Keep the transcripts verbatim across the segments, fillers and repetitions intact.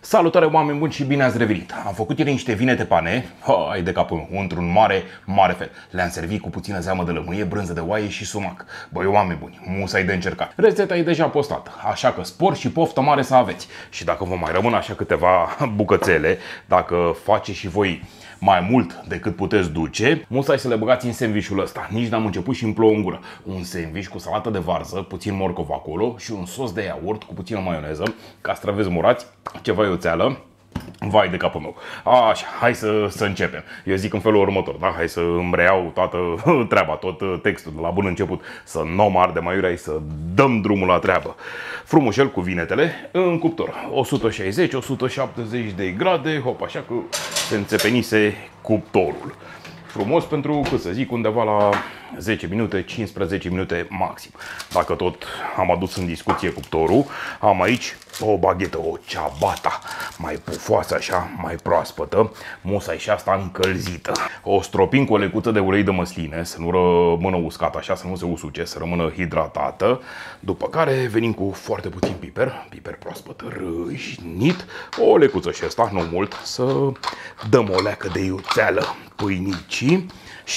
Salutare oameni buni și bine ați revenit! Am făcut ieri niște vinete pane, hai de capul meu, într-un mare, mare fel. Le-am servit cu puțină zeamă de lămâie, brânză de oaie și sumac. Băi, oameni buni, musai de încercat. Rețeta e deja postată, așa că spor și poftă mare să aveți. Și dacă vă mai rămân așa câteva bucățele, dacă faceți și voi mai mult decât puteți duce, musai să le băgați în sandvișul ăsta. Nici n-am început și îmi plouă în gură. Un sandviș cu salată de varză, puțin morcov acolo și un sos de iaurt cu puțină maioneză, castraveți murați, ceva iuțeală. Vai de capul meu. Așa, hai să, să începem. Eu zic în felul următor, da? Hai să îmi reiau toată treaba, tot textul de la bun început. Să nu mă arde maiurea, să dăm drumul la treabă. Frumușel cu vinetele în cuptor. o sută șaizeci - o sută șaptezeci de grade, hop, așa că se înțepenise cuptorul. Frumos pentru, cât să zic, undeva la zece minute, cincisprezece minute maxim. Dacă tot am adus în discuție cuptorul, am aici o baghetă, o ciabatta, mai pufoasă așa, mai proaspătă, musai și asta încălzită. O stropim cu o lecuță de ulei de măsline, să nu rămână uscată așa, să nu se usuce, să rămână hidratată. După care venim cu foarte puțin piper, piper proaspăt râșnit, o lecuță și asta, nu mult, să dăm o leacă de iuțeală pâinicii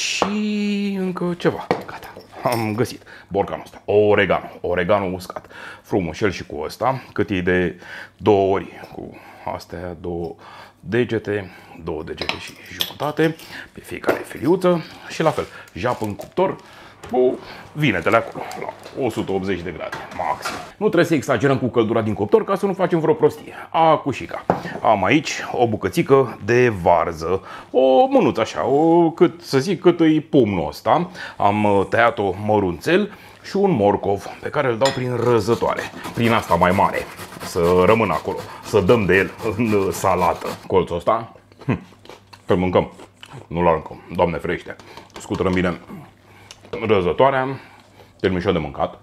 și încă ceva. Gata. Am găsit borcanul ăsta, oregano, oregano uscat. Frumușel și cu ăsta, cât e de două ori, cu astea două degete, două degete și jumătate pe fiecare feliuță și la fel, japă în cuptor cu vinetele acolo, la o sută optzeci de grade, maxim. Nu trebuie să exagerăm cu căldura din cuptor ca să nu facem vreo prostie. Acușica. Am aici o bucățică de varză, o mânuță așa, o, cât să zic, cât e pumnul ăsta. Am tăiat-o mărunțel și un morcov pe care îl dau prin răzătoare, prin asta mai mare, să rămână acolo, să dăm de el în salată. Colțul ăsta, hm, îl mâncăm, nu-l aruncăm, Doamne ferește. Scuturăm bine răzătoarea, terminșor de mâncat.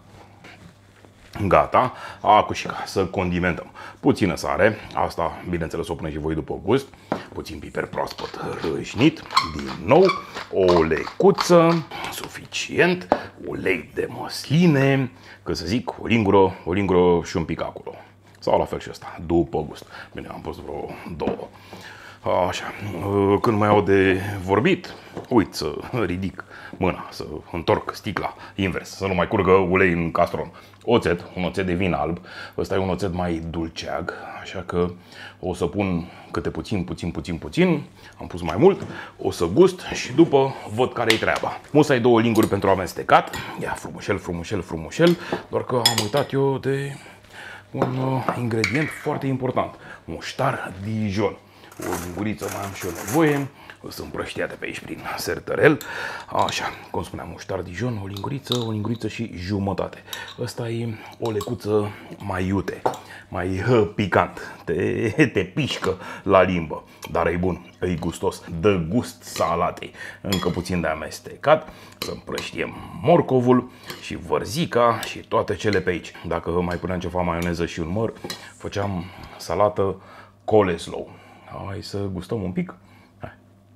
Gata, acușica, să condimentăm. Puțină sare, asta bineînțeles o puneți și voi după gust. Puțin piper proaspăt râșnit, din nou o lecuță, suficient, ulei de măsline, că să zic, o lingură, o lingură și un pic acolo. Sau la fel și ăsta, după gust. Bine, am pus vreo două. Așa, când mai au de vorbit, uit să ridic mâna, să întorc sticla invers, să nu mai curgă ulei în castron. Oțet, un oțet de vin alb, ăsta e un oțet mai dulceag, așa că o să pun câte puțin, puțin, puțin, puțin, am pus mai mult, o să gust și după văd care-i treaba. Musai două linguri pentru amestecat, ia frumușel, frumușel, frumușel, doar că am uitat eu de un ingredient foarte important, muștar Dijon. O linguriță mai am și eu nevoie. O să împrăștiate pe aici prin sertărel. Așa, cum spuneam, muștar Dijon, o linguriță, o linguriță și jumătate. Ăsta e o lecuță mai iute, mai picant. Te, te pișcă la limbă, dar e bun, e gustos, dă gust salatei. Încă puțin de amestecat, să împrăștiem morcovul și vărzica și toate cele pe aici. Dacă mai puneam ceva maioneză și un măr, făceam salată coleslaw. Hai să gustăm un pic. Hai.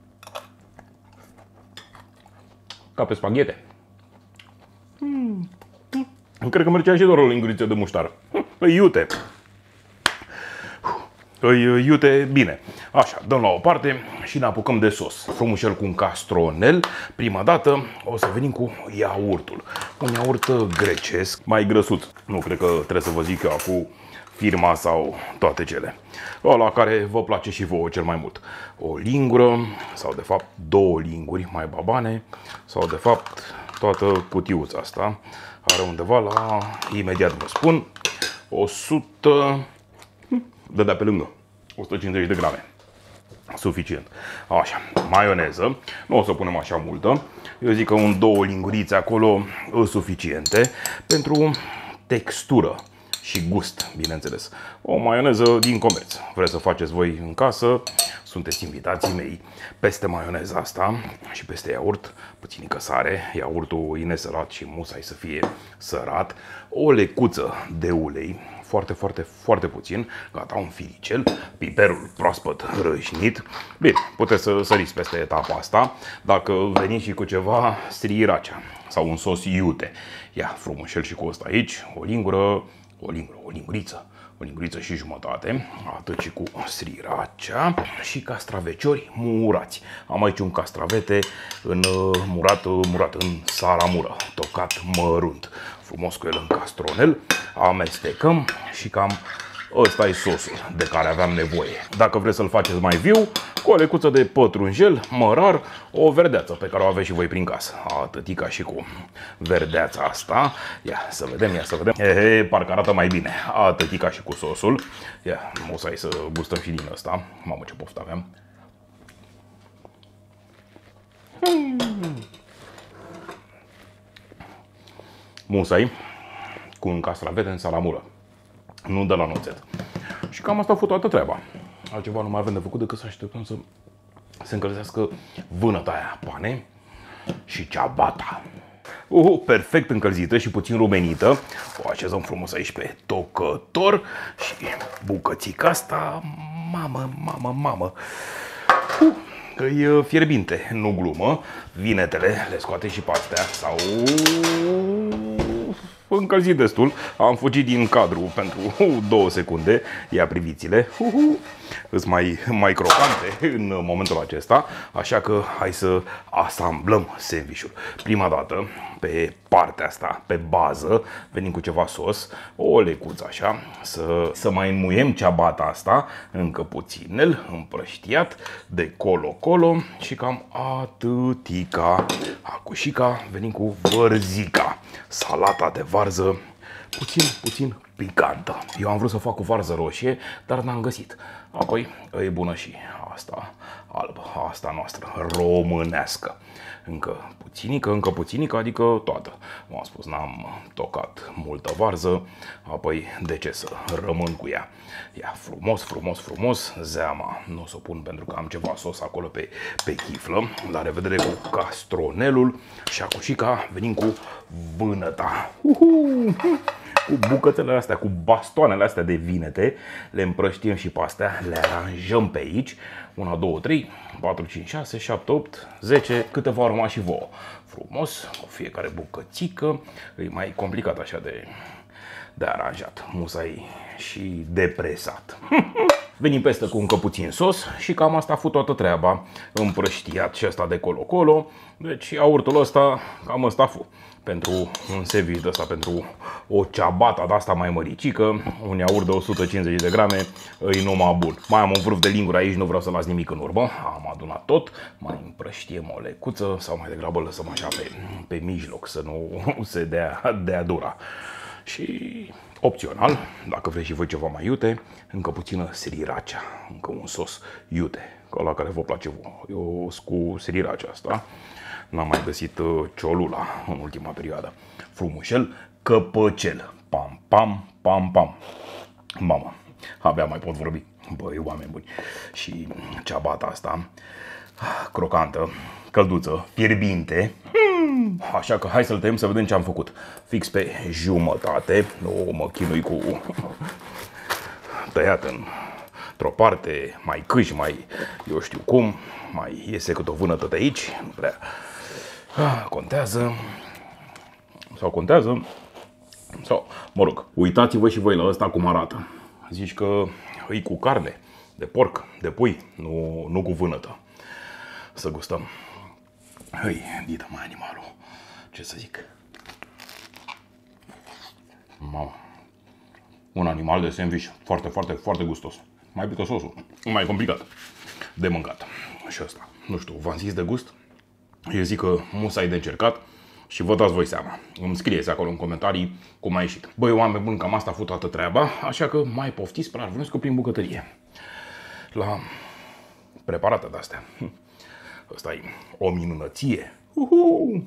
Ca pe spaghete. Mm. Cred că mergea și doar o linguriță de muștar. Îi iute. Îi iute bine. Așa, dăm la o parte și ne apucăm de sos. Frumușel cu un castronel. Prima dată o să venim cu iaurtul. Un iaurt grecesc, mai grăsuț. Nu cred că trebuie să vă zic eu acum firma sau toate cele. Ăla care vă place și vouă cel mai mult. O lingură, sau de fapt două linguri mai babane, sau de fapt toată cutiuța asta. Are undeva la, imediat vă spun, o sută, dădea pe lângă, o sută cincizeci de grame. Suficient. Așa, maioneză, nu o să punem așa multă. Eu zic că un două lingurițe acolo sunt suficiente pentru textură și gust, bineînțeles. O maioneză din comerț. Vreți să faceți voi în casă, sunteți invitații mei. Peste maioneza asta și peste iaurt, puținică sare, iaurtul e nesărat și musai să fie sărat, o lecuță de ulei, foarte, foarte, foarte puțin, gata, un firicel, piperul proaspăt rășnit. Bine, puteți să săriți peste etapa asta, dacă veniți și cu ceva sriracha sau un sos iute. Ia frumușel și cu ăsta aici, o lingură, o lingură, o linguriță, o linguriță și jumătate, atât și cu sriracha și castraveciori murați. Am aici un castravete în, murat, murat în salamură, tocat mărunt, frumos cu el în castronel, amestecăm și cam ăsta e sosul de care aveam nevoie. Dacă vreți să-l faceți mai viu, cu o lecuță de pătrunjel, mărar, o verdeață pe care o aveți și voi prin casă. Atâtica și cu verdeața asta. Ia să vedem, ia să vedem. He, he, parcă arată mai bine. Atâtica și cu sosul. Ia, o să ai să gustăm și din ăsta. Mamă, ce poftă aveam. Hmm. Musai cu un castravete în salamură. Nu de la noțet. Și cam asta a fost toată treaba. Altceva nu mai avem de făcut decât să așteptăm să se încălzească vânăta aia, pane și ciabata. Uh, perfect încălzită și puțin rumenită. O așezăm frumos aici pe tocător și bucățica asta, mamă, mamă, mamă. Uh, că e fierbinte, nu glumă. Vinetele le scoate și pe astea sau încălzit destul. Am fugit din cadru pentru două secunde. Ia priviți-le. Îs mai, mai crocante în momentul acesta. Așa că hai să asamblăm sandwich-ul. Prima dată, pe partea asta, pe bază, venim cu ceva sos, o lecuță așa, să, să mai înmuiem ciabata asta, încă puținel, împrăștiat, de colo-colo și cam atâtica. Acușica, venim cu vărzica, salata de varză, puțin, puțin picantă. Eu am vrut să fac cu varză roșie, dar n-am găsit. Apoi e bună și asta albă, asta noastră, românească. Încă puținică, încă puținică, adică toată. M-am spus, n-am tocat multă varză, apoi de ce să rămân cu ea? Ia, frumos, frumos, frumos, zeama nu o să o pun pentru că am ceva sos acolo pe, pe chiflă. La revedere cu castronelul și acușica venim cu vânăta. Uhu! Cu bucățele astea, cu bastoanele astea de vinete, le împrăștim și pe astea, le aranjăm pe aici. unu, doi, trei, patru, cinci, șase, șapte, opt, zece, câte v-au rămas și vouă. Frumos, cu fiecare bucățică, e mai complicat așa de, de aranjat, musai și depresat. Venim peste cu încă puțin sos și cam asta a fost toată treaba. Împrăștiat și asta de colo-colo, deci iaurtul ăsta, cam ăsta a fost. Pentru un sandwich de ăsta, pentru o ciabata de asta mai măricică, un iaurt de o sută cincizeci de grame, e numai bun. Mai am un vârf de lingură aici, nu vreau să las nimic în urmă. Am adunat tot, mai împrăștiem o lecuță sau mai degrabă lăsăm așa pe, pe mijloc, să nu se dea, dea dura. Și opțional, dacă vreți și voi ceva mai iute, încă puțină sriracha, încă un sos iute, ăla care vă place vouă. Eu cu sriracha asta. N-am mai găsit ciolula în ultima perioadă. Frumușel, căpăcel. Pam, pam, pam, pam. Mamă, abia mai pot vorbi. Băi, oameni buni. Și ciabata asta, crocantă, călduță, fierbinte. Așa că hai să-l tăiem să vedem ce am făcut. Fix pe jumătate. Nu mă chinui cu tăiat într-o parte, mai câși, mai eu știu cum. Mai iese cât o vânătă de aici. Nu prea contează. Sau contează. Sau, mă rog, uitați-vă și voi la ăsta cum arată. Zici că îi cu carne de porc, de pui, nu, nu cu vânătă. Să gustăm. Hăi, dită mai animalul. Ce să zic? Mamă. Un animal de sandwich foarte, foarte, foarte gustos. Mai pică sosul. Mai complicat de mâncat. Și ăsta. Nu știu, v-am zis de gust? Eu zic că musai de încercat și vă dați voi seama. Îmi scrieți acolo în comentarii cum a ieșit. Băi, oameni buni, cam asta a fost toată treaba, așa că mai poftiți spre Arvonescu prin bucătărie. La preparate de-astea. Ăsta e o minunăție. Uhu!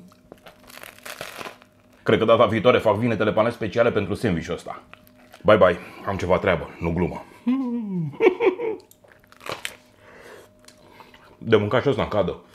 Cred că data viitoare fac vinetele pane speciale pentru sandwich-ul ăsta. Bye, bye, am ceva treabă, nu glumă. De mâncat și ăsta în cadă.